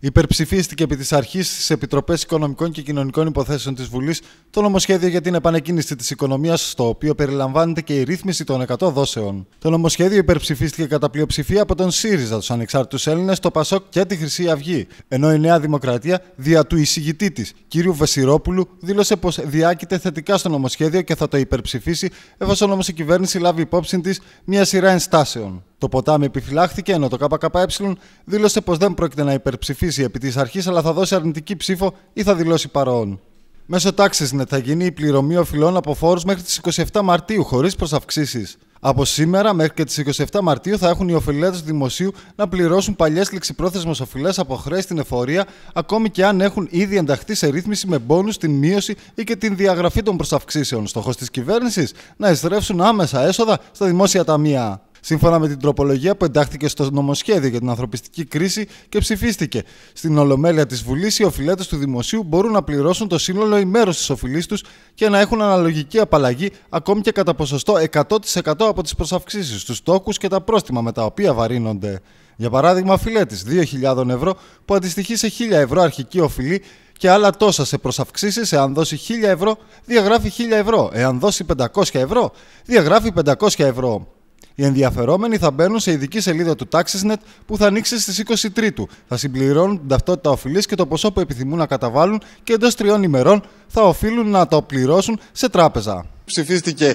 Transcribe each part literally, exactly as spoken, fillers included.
Υπερψηφίστηκε επί της αρχής στις Επιτροπές Οικονομικών και Κοινωνικών Υποθέσεων της Βουλής το νομοσχέδιο για την επανεκκίνηση της οικονομίας, στο οποίο περιλαμβάνεται και η ρύθμιση των εκατό δόσεων. Το νομοσχέδιο υπερψηφίστηκε κατά πλειοψηφία από τον ΣΥΡΙΖΑ, τους Ανεξάρτητους Έλληνες, το ΠΑΣΟΚ και τη Χρυσή Αυγή, ενώ η Νέα Δημοκρατία, δια του εισηγητή της, κ. Βεσιρόπουλου, δήλωσε πως διάκειται θετικά στο νομοσχέδιο και θα το υπερψηφίσει, εφόσον όμως η κυβέρνηση λάβει υπόψη της μια σειρά ενστάσεων. Το Ποτάμι επιφυλάχθηκε, ενώ το ΚΚΕ δήλωσε πως δεν πρόκειται να υπερψηφίσει επί της αρχής, αλλά θα δώσει αρνητική ψήφο ή θα δηλώσει παρόν. Μέσω TaxisNet θα γίνει η πληρωμή οφειλών από φόρους μέχρι τις είκοσι επτά Μαρτίου, χωρίς προσαυξήσεις. Από σήμερα μέχρι και τις είκοσι επτά Μαρτίου θα έχουν οι οφειλέτες του δημοσίου να πληρώσουν παλιές ληξιπρόθεσμες οφειλές από χρέη στην εφορία, ακόμη και αν έχουν ήδη ενταχθεί σε ρύθμιση με μπόνους, την μείωση ή και την διαγραφή των προσαυξήσεων. Στόχος της κυβέρνησης να ειστρέψουν άμεσα έσοδα στα δημόσια ταμεία. Σύμφωνα με την τροπολογία που εντάχθηκε στο νομοσχέδιο για την ανθρωπιστική κρίση και ψηφίστηκε στην Ολομέλεια της Βουλής, οι οφειλέτες του δημοσίου μπορούν να πληρώσουν το σύνολο ή μέρος της οφειλής τους και να έχουν αναλογική απαλλαγή, ακόμη και κατά ποσοστό εκατό τοις εκατό από τις προσαυξήσεις, τους τόκους και τα πρόστιμα με τα οποία βαρύνονται. Για παράδειγμα, οφειλέτης δύο χιλιάδες ευρώ που αντιστοιχεί σε χίλια ευρώ αρχική οφειλή και άλλα τόσα σε προσαυξήσεις, εάν δώσει χίλια ευρώ, διαγράφει χίλια ευρώ. Εάν δώσει πεντακόσια ευρώ, διαγράφει πεντακόσια ευρώ. Οι ενδιαφερόμενοι θα μπαίνουν σε ειδική σελίδα του TaxisNet που θα ανοίξει στις είκοσι τρίτου. Θα συμπληρώνουν την ταυτότητα οφειλής και το ποσό που επιθυμούν να καταβάλουν και εντός τριών ημερών θα οφείλουν να το πληρώσουν σε τράπεζα. Ψηφίστηκε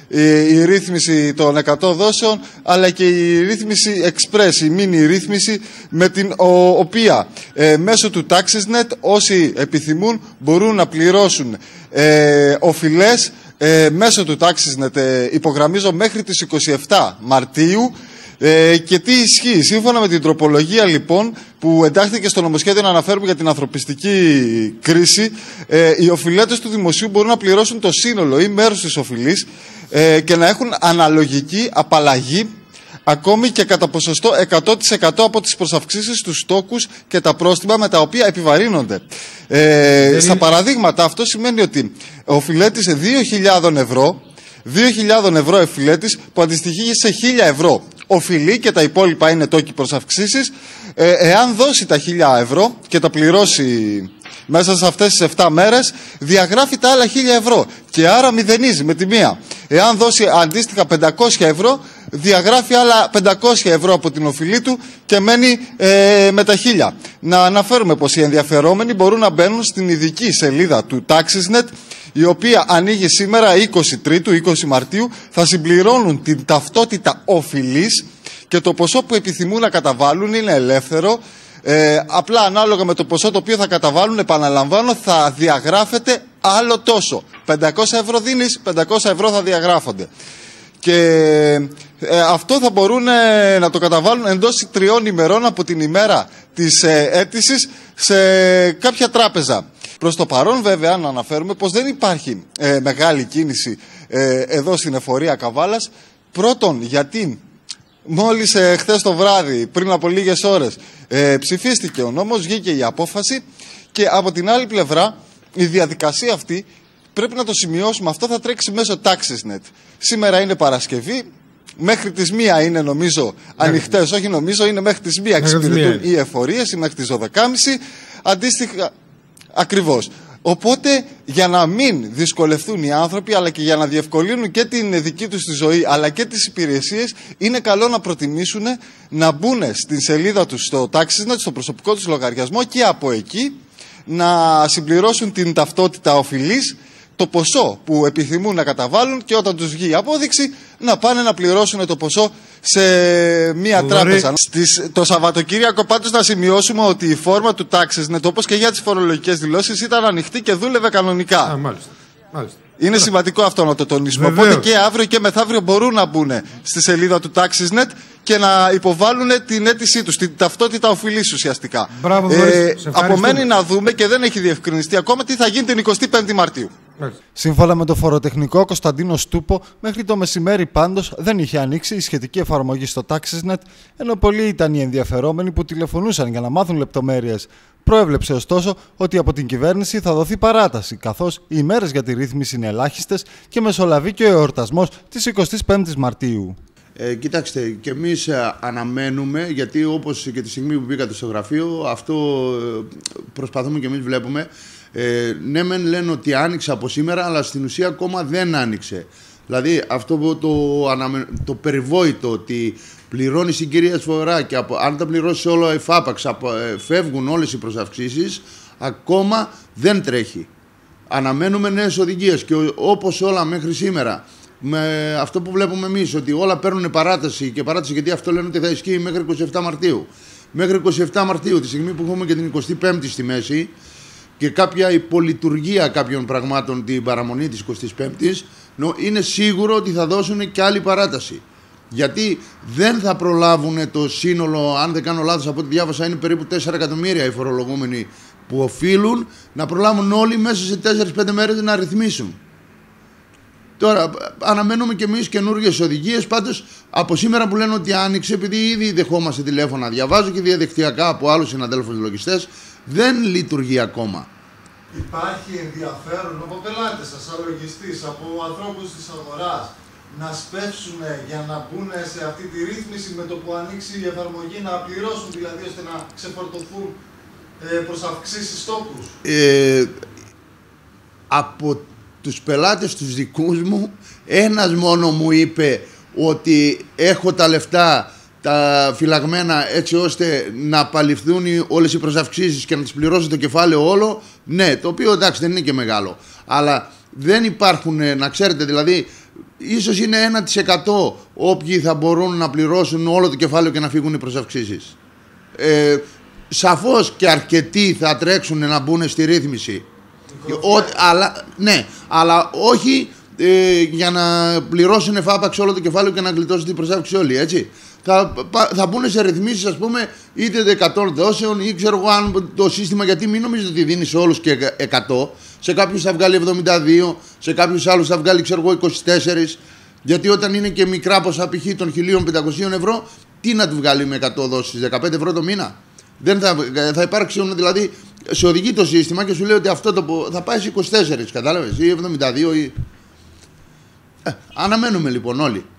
η ρύθμιση των εκατό δόσεων, αλλά και η ρύθμιση express, η μίνι ρύθμιση, με την οποία ε, μέσω του TaxisNet όσοι επιθυμούν μπορούν να πληρώσουν ε, οφειλές ε, μέσω του TaxisNet, ε, υπογραμμίζω, μέχρι τις είκοσι επτά Μαρτίου. Ε, και τι ισχύει? Σύμφωνα με την τροπολογία λοιπόν που εντάχθηκε στο νομοσχέδιο να αναφέρουμε για την ανθρωπιστική κρίση, ε, οι οφειλέτες του δημοσίου μπορούν να πληρώσουν το σύνολο ή μέρος της οφειλής ε, και να έχουν αναλογική απαλλαγή, ακόμη και κατά ποσοστό εκατό τοις εκατό από τις προσαυξήσεις, τους τόκους και τα πρόστιμα με τα οποία επιβαρύνονται. Ε, στα είναι... παραδείγματα αυτό σημαίνει ότι ο οφειλέτης δύο χιλιάδες ευρώ, δύο χιλιάδες ευρώ οφειλέτης που αντιστοιχεί σε χίλια ευρώ οφειλή και τα υπόλοιπα είναι τόκοι προσαυξήσεις, ε, εάν δώσει τα χίλια ευρώ και τα πληρώσει μέσα σε αυτές τις επτά μέρες, διαγράφει τα άλλα χίλια ευρώ και άρα μηδενίζει με τη μία. Εάν δώσει αντίστοιχα πεντακόσια ευρώ, διαγράφει άλλα πεντακόσια ευρώ από την οφειλή του και μένει ε, με τα χίλια. Να αναφέρουμε πως οι ενδιαφερόμενοι μπορούν να μπαίνουν στην ειδική σελίδα του TaxisNet, η οποία ανοίγει σήμερα είκοσι τρίτου, είκοσι Μαρτίου, θα συμπληρώνουν την ταυτότητα οφειλής και το ποσό που επιθυμούν να καταβάλουν είναι ελεύθερο. Ε, απλά ανάλογα με το ποσό το οποίο θα καταβάλουν, επαναλαμβάνω, θα διαγράφεται άλλο τόσο. πεντακόσια ευρώ δίνεις, πεντακόσια ευρώ θα διαγράφονται. Και ε, αυτό θα μπορούν ε, να το καταβάλουν εντός τριών ημερών από την ημέρα της ε, αίτησης σε κάποια τράπεζα. Προς το παρόν βέβαια να αναφέρουμε πως δεν υπάρχει ε, μεγάλη κίνηση ε, εδώ στην εφορία Καβάλας. Πρώτον γιατί μόλις ε, χθες το βράδυ, πριν από λίγες ώρες, ε, ψηφίστηκε ο νόμος, βγήκε η απόφαση, και από την άλλη πλευρά η διαδικασία αυτή, πρέπει να το σημειώσουμε, αυτό θα τρέξει μέσω TaxisNet. Σήμερα είναι Παρασκευή, μέχρι τις μία είναι νομίζω ανοιχτές, όχι νομίζω, είναι μέχρι τις μία εξυπηρετούν οι εφορίες ή μέχρι τις δώδεκα και μισή, αντίστοιχα ακριβώς. Οπότε για να μην δυσκολευτούν οι άνθρωποι, αλλά και για να διευκολύνουν και την δική τους τη ζωή αλλά και τις υπηρεσίες, είναι καλό να προτιμήσουν να μπουν στην σελίδα τους στο TaxisNet, στο προσωπικό τους λογαριασμό, και από εκεί να συμπληρώσουν την ταυτότητα οφειλής, το ποσό που επιθυμούν να καταβάλουν, και όταν τους βγει η απόδειξη να πάνε να πληρώσουν το ποσό σε μία Μπορεί. τράπεζα. Στις, το Σαββατοκύριακο πάντως να σημειώσουμε ότι η φόρμα του TaxisNet, όπως και για τις φορολογικές δηλώσεις, ήταν ανοιχτή και δούλευε κανονικά. Α, μάλιστα. Μάλιστα. Είναι Άρα. σημαντικό αυτό να το τονίσουμε. Βεβαίως. Οπότε και αύριο και μεθαύριο μπορούν να μπουν στη σελίδα του TaxisNet και να υποβάλουν την αίτησή τους, την ταυτότητα οφειλής ουσιαστικά. Μπράβο, ε, απομένει να δούμε, και δεν έχει διευκρινιστεί ακόμα, τι θα γίνει την εικοστή πέμπτη Μαρτίου. Σύμφωνα με το φοροτεχνικό Κωνσταντίνο Στούπο, μέχρι το μεσημέρι πάντως δεν είχε ανοίξει η σχετική εφαρμογή στο TaxisNet, ενώ πολλοί ήταν οι ενδιαφερόμενοι που τηλεφωνούσαν για να μάθουν λεπτομέρειες. Προέβλεψε ωστόσο ότι από την κυβέρνηση θα δοθεί παράταση, καθώς οι ημέρες για τη ρύθμιση είναι ελάχιστες και μεσολαβεί και ο εορτασμός της εικοστής πέμπτης Μαρτίου. Ε, κοιτάξτε, και εμείς αναμένουμε, γιατί όπως και τη στιγμή που μπήκατε στο γραφείο, αυτό προσπαθούμε και εμείς βλέπουμε. Ε, ναι, μεν λένε ότι άνοιξε από σήμερα, αλλά στην ουσία ακόμα δεν άνοιξε. Δηλαδή, αυτό το, αναμε... το περιβόητο ότι πληρώνεις την κυρία φορά και από... αν τα πληρώσεις όλο εφάπαξ, απο... φεύγουν όλες οι προσαυξήσεις, ακόμα δεν τρέχει. Αναμένουμε νέες οδηγίες και όπως όλα μέχρι σήμερα, με αυτό που βλέπουμε εμείς, ότι όλα παίρνουν παράταση και παράταση, γιατί αυτό λένε ότι θα ισχύει μέχρι είκοσι επτά Μαρτίου. Μέχρι είκοσι επτά Μαρτίου, τη στιγμή που έχουμε και την εικοστή πέμπτη στη μέση και κάποια υπολειτουργία κάποιων πραγμάτων την παραμονή της εικοστής πέμπτης, είναι σίγουρο ότι θα δώσουν και άλλη παράταση. Γιατί δεν θα προλάβουν το σύνολο, αν δεν κάνω λάθος από ό,τι διάβασα, είναι περίπου τέσσερα εκατομμύρια οι φορολογούμενοι που οφείλουν να προλάβουν όλοι μέσα σε τέσσερις πέντε μέρες να ρυθμίσουν. Τώρα αναμένουμε και εμείς καινούργιες οδηγίες. Πάντως από σήμερα που λένε ότι άνοιξε, επειδή ήδη δεχόμαστε τηλέφωνα, διαβάζω και διαδικτυακά από άλλους συναδέλφους λογιστές, δεν λειτουργεί ακόμα. Υπάρχει ενδιαφέρον από πελάτες σας, σαν λογιστής, από ανθρώπους της αγοράς, να σπεύσουν για να μπουν σε αυτή τη ρύθμιση με το που ανοίξει η εφαρμογή, να πληρώσουν δηλαδή, ώστε να ξεφορτωθούν ε, προς αυξήσεις τόκους? Ε, από τους πελάτες τους δικούς μου, ένας μόνο μου είπε ότι έχω τα λεφτά τα φυλαγμένα έτσι ώστε να απαλληφθούν όλες οι προσαυξήσεις και να τις πληρώσω το κεφάλαιο όλο. Ναι, το οποίο εντάξει δεν είναι και μεγάλο, αλλά δεν υπάρχουν, να ξέρετε, δηλαδή ίσως είναι ένα τοις εκατό όποιοι θα μπορούν να πληρώσουν όλο το κεφάλαιο και να φύγουν οι προσαυξήσεις. Ε, σαφώς και αρκετοί θα τρέξουν να μπουν στη ρύθμιση. Ο, αλλά, ναι, αλλά όχι ε, για να πληρώσουν εφάπαξ όλο το κεφάλαιο και να γλιτώσουν την προσάυξη όλοι, έτσι. Θα, θα μπουν σε ρυθμίσεις, ας πούμε, είτε εκατό δόσεων ή ξέρω εγώ αν το σύστημα, γιατί μην νομίζετε ότι δίνει σε όλους και εκατό. Σε κάποιους θα βγάλει εβδομήντα δύο, σε κάποιους άλλους θα βγάλει ξέρω εγώ είκοσι τέσσερα. Γιατί όταν είναι και μικρά ποσά π.χ. των χίλια πεντακόσια ευρώ, τι να του βγάλει με εκατό δόσεις, δεκαπέντε ευρώ το μήνα? Δεν θα, θα υπάρξουν, δηλαδή σε οδηγεί το σύστημα και σου λέει ότι αυτό το, θα πάει σε είκοσι τέσσερα, κατάλαβες, ή εβδομήντα δύο ή... Ε, αναμένουμε λοιπόν όλοι.